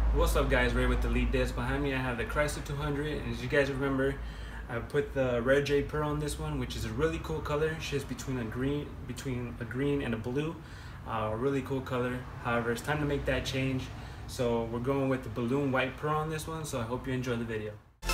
What's up guys, Ray with the lead desk. Behind me I have the Chrysler 200, and as you guys remember, I put the Rare Jade Pearl on this one, which is a really cool color. Shifts between a green and a blue. Really cool color. However, it's time to make that change, so we're going with the balloon white pearl on this one. So I hope you enjoy the video.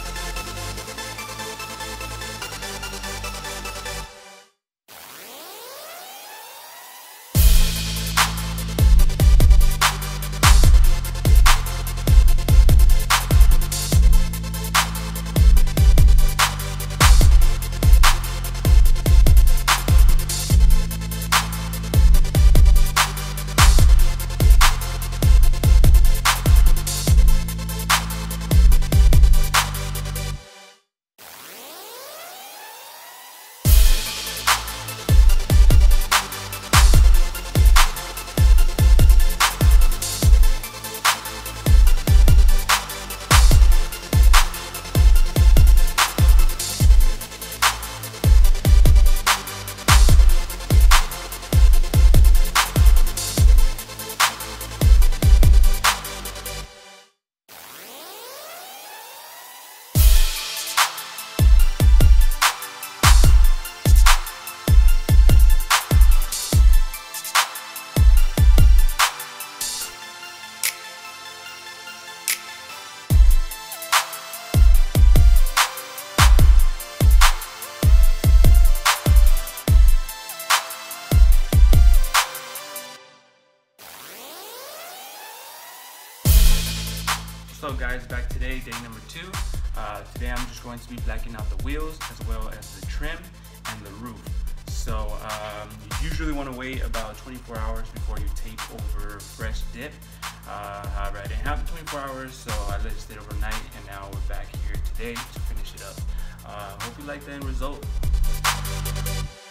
So guys, back today, day number 2. Today I'm just going to be blacking out the wheels as well as the trim and the roof. So you usually want to wait about 24 hours before you tape over fresh dip. However, I didn't have the 24 hours, so I let it sit overnight, and now we're back here today to finish it up. Hope you like the end result.